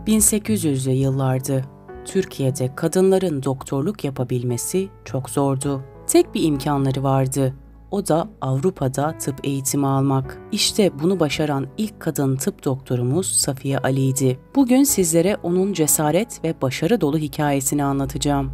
1800'lü yıllardı. Türkiye'de kadınların doktorluk yapabilmesi çok zordu. Tek bir imkanları vardı. O da Avrupa'da tıp eğitimi almak. İşte bunu başaran ilk kadın tıp doktorumuz Safiye Ali'ydi. Bugün sizlere onun cesaret ve başarı dolu hikayesini anlatacağım.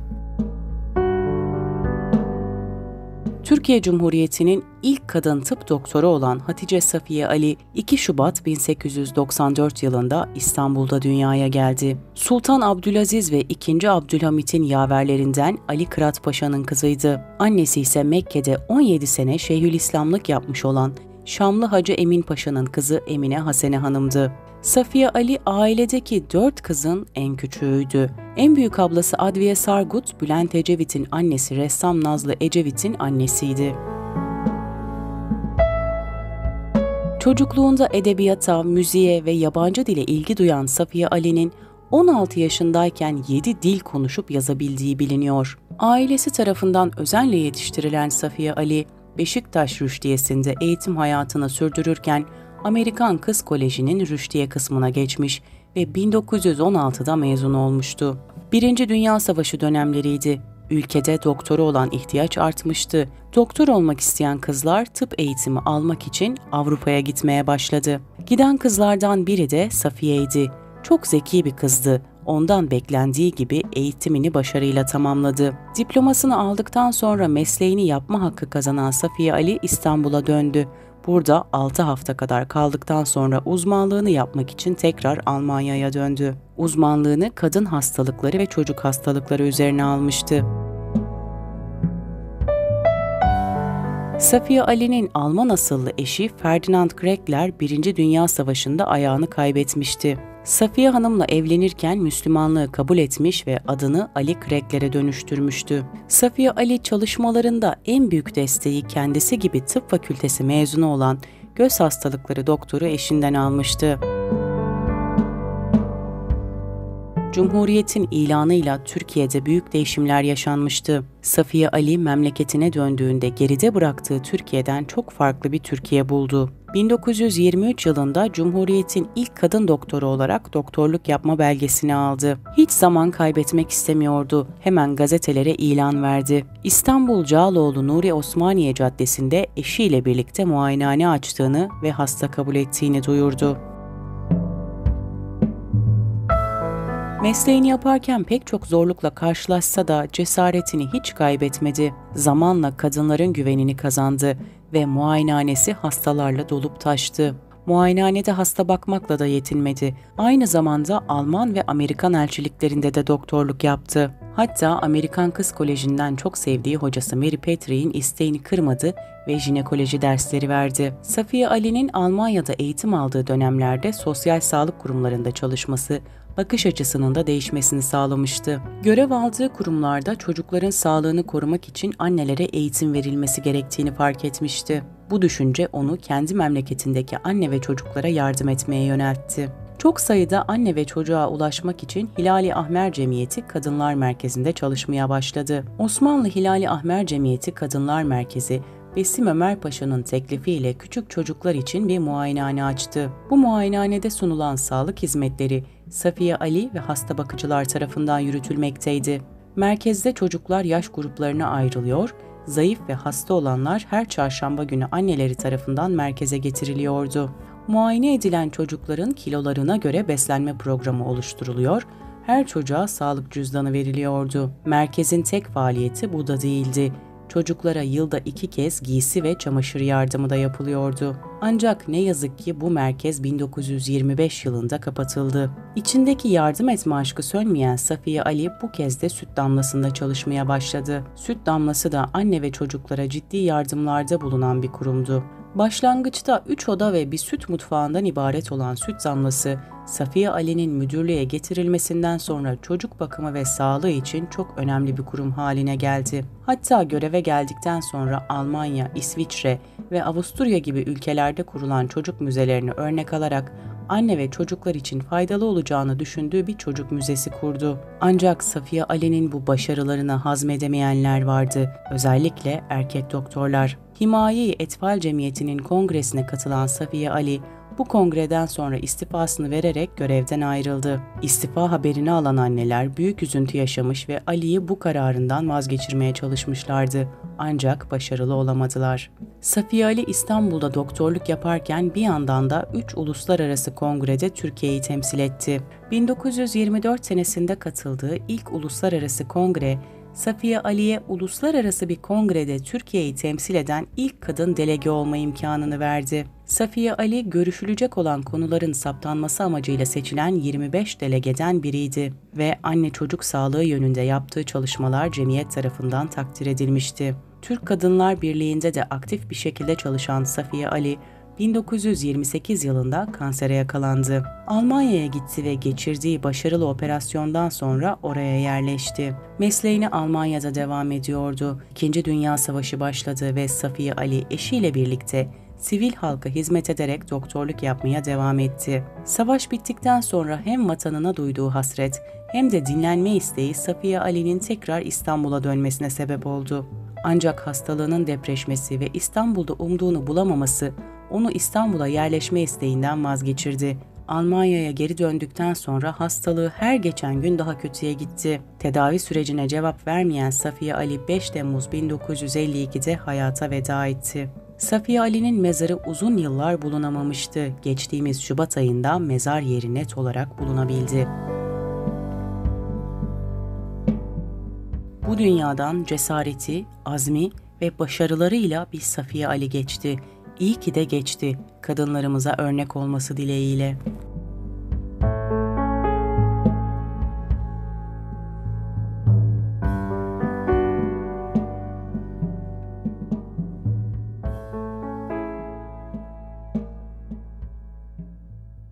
Türkiye Cumhuriyeti'nin ilk kadın tıp doktoru olan Hatice Safiye Ali, 2 Şubat 1894 yılında İstanbul'da dünyaya geldi. Sultan Abdülaziz ve II. Abdülhamit'in yaverlerinden Ali Kırat Paşa'nın kızıydı. Annesi ise Mekke'de 17 sene Şeyhülislamlık yapmış olan Şamlı Hacı Emin Paşa'nın kızı Emine Hasene Hanım'dı. Safiye Ali ailedeki 4 kızın en küçüğüydü. En büyük ablası Adviye Sargut, Bülent Ecevit'in annesi ressam Nazlı Ecevit'in annesiydi. Çocukluğunda edebiyata, müziğe ve yabancı dile ilgi duyan Safiye Ali'nin 16 yaşındayken 7 dil konuşup yazabildiği biliniyor. Ailesi tarafından özenle yetiştirilen Safiye Ali, Beşiktaş Rüştiyesi'nde eğitim hayatını sürdürürken Amerikan Kız Koleji'nin Rüştiye kısmına geçmiş ve 1916'da mezun olmuştu. Birinci Dünya Savaşı dönemleriydi. Ülkede doktora olan ihtiyaç artmıştı. Doktor olmak isteyen kızlar tıp eğitimi almak için Avrupa'ya gitmeye başladı. Giden kızlardan biri de Safiye'ydi. Çok zeki bir kızdı. Ondan beklendiği gibi eğitimini başarıyla tamamladı. Diplomasını aldıktan sonra mesleğini yapma hakkı kazanan Safiye Ali İstanbul'a döndü. Burada 6 hafta kadar kaldıktan sonra uzmanlığını yapmak için tekrar Almanya'ya döndü. Uzmanlığını kadın hastalıkları ve çocuk hastalıkları üzerine almıştı. Safiye Ali'nin Alman asıllı eşi Ferdinand Kregler 1. Dünya Savaşı'nda ayağını kaybetmişti. Safiye Hanım'la evlenirken Müslümanlığı kabul etmiş ve adını Ali Kregler'e dönüştürmüştü. Safiye Ali çalışmalarında en büyük desteği kendisi gibi tıp fakültesi mezunu olan göz hastalıkları doktoru eşinden almıştı. Cumhuriyetin ilanıyla Türkiye'de büyük değişimler yaşanmıştı. Safiye Ali memleketine döndüğünde geride bıraktığı Türkiye'den çok farklı bir Türkiye buldu. 1923 yılında Cumhuriyet'in ilk kadın doktoru olarak doktorluk yapma belgesini aldı. Hiç zaman kaybetmek istemiyordu. Hemen gazetelere ilan verdi. İstanbul Cağaloğlu Nuri Osmaniye Caddesi'nde eşiyle birlikte muayenehane açtığını ve hasta kabul ettiğini duyurdu. Mesleğini yaparken pek çok zorlukla karşılaşsa da cesaretini hiç kaybetmedi. Zamanla kadınların güvenini kazandı ve muayenehanesi hastalarla dolup taştı. Muayenehanede hasta bakmakla da yetinmedi. Aynı zamanda Alman ve Amerikan elçiliklerinde de doktorluk yaptı. Hatta Amerikan Kız Koleji'nden çok sevdiği hocası Mary Petri'nin isteğini kırmadı ve jinekoloji dersleri verdi. Safiye Ali'nin Almanya'da eğitim aldığı dönemlerde sosyal sağlık kurumlarında çalışması, bakış açısının da değişmesini sağlamıştı. Görev aldığı kurumlarda çocukların sağlığını korumak için annelere eğitim verilmesi gerektiğini fark etmişti. Bu düşünce onu kendi memleketindeki anne ve çocuklara yardım etmeye yöneltti. Çok sayıda anne ve çocuğa ulaşmak için Hilali Ahmer Cemiyeti Kadınlar Merkezi'nde çalışmaya başladı. Osmanlı Hilali Ahmer Cemiyeti Kadınlar Merkezi, Besim Ömer Paşa'nın teklifiyle küçük çocuklar için bir muayenehane açtı. Bu muayenehanede sunulan sağlık hizmetleri Safiye Ali ve hasta bakıcılar tarafından yürütülmekteydi. Merkezde çocuklar yaş gruplarına ayrılıyor, zayıf ve hasta olanlar her çarşamba günü anneleri tarafından merkeze getiriliyordu. Muayene edilen çocukların kilolarına göre beslenme programı oluşturuluyor, her çocuğa sağlık cüzdanı veriliyordu. Merkezin tek faaliyeti bu da değildi. Çocuklara yılda 2 kez giysi ve çamaşır yardımı da yapılıyordu. Ancak ne yazık ki bu merkez 1925 yılında kapatıldı. İçindeki yardım etme aşkı sönmeyen Safiye Ali bu kez de süt damlasında çalışmaya başladı. Süt damlası da anne ve çocuklara ciddi yardımlarda bulunan bir kurumdu. Başlangıçta 3 oda ve bir süt mutfağından ibaret olan süt damlası, Safiye Ali'nin müdürlüğe getirilmesinden sonra çocuk bakımı ve sağlığı için çok önemli bir kurum haline geldi. Hatta göreve geldikten sonra Almanya, İsviçre ve Avusturya gibi ülkelerde kurulan çocuk müzelerini örnek alarak anne ve çocuklar için faydalı olacağını düşündüğü bir çocuk müzesi kurdu. Ancak Safiye Ali'nin bu başarılarını hazmedemeyenler vardı, özellikle erkek doktorlar. Himaye-i Etfal Cemiyeti'nin kongresine katılan Safiye Ali, Bu kongreden sonra istifasını vererek görevden ayrıldı. İstifa haberini alan anneler büyük üzüntü yaşamış ve Ali'yi bu kararından vazgeçirmeye çalışmışlardı. Ancak başarılı olamadılar. Safiye Ali İstanbul'da doktorluk yaparken bir yandan da 3 uluslararası kongrede Türkiye'yi temsil etti. 1924 senesinde katıldığı ilk uluslararası kongre, Safiye Ali'ye uluslararası bir kongrede Türkiye'yi temsil eden ilk kadın delege olma imkanını verdi. Safiye Ali, görüşülecek olan konuların saptanması amacıyla seçilen 25 delegeden biriydi ve anne çocuk sağlığı yönünde yaptığı çalışmalar cemiyet tarafından takdir edilmişti. Türk Kadınlar Birliği'nde de aktif bir şekilde çalışan Safiye Ali, 1928 yılında kansere yakalandı. Almanya'ya gitti ve geçirdiği başarılı operasyondan sonra oraya yerleşti. Mesleğine Almanya'da devam ediyordu. İkinci Dünya Savaşı başladı ve Safiye Ali eşiyle birlikte sivil halka hizmet ederek doktorluk yapmaya devam etti. Savaş bittikten sonra hem vatanına duyduğu hasret hem de dinlenme isteği Safiye Ali'nin tekrar İstanbul'a dönmesine sebep oldu. Ancak hastalığının depreşmesi ve İstanbul'da umduğunu bulamaması onu İstanbul'a yerleşme isteğinden vazgeçirdi. Almanya'ya geri döndükten sonra hastalığı her geçen gün daha kötüye gitti. Tedavi sürecine cevap vermeyen Safiye Ali 5 Temmuz 1952'de hayata veda etti. Safiye Ali'nin mezarı uzun yıllar bulunamamıştı. Geçtiğimiz Şubat ayında mezar yeri net olarak bulunabildi. Bu dünyadan cesareti, azmi ve başarılarıyla bir Safiye Ali geçti. İyi ki de geçti. Kadınlarımıza örnek olması dileğiyle.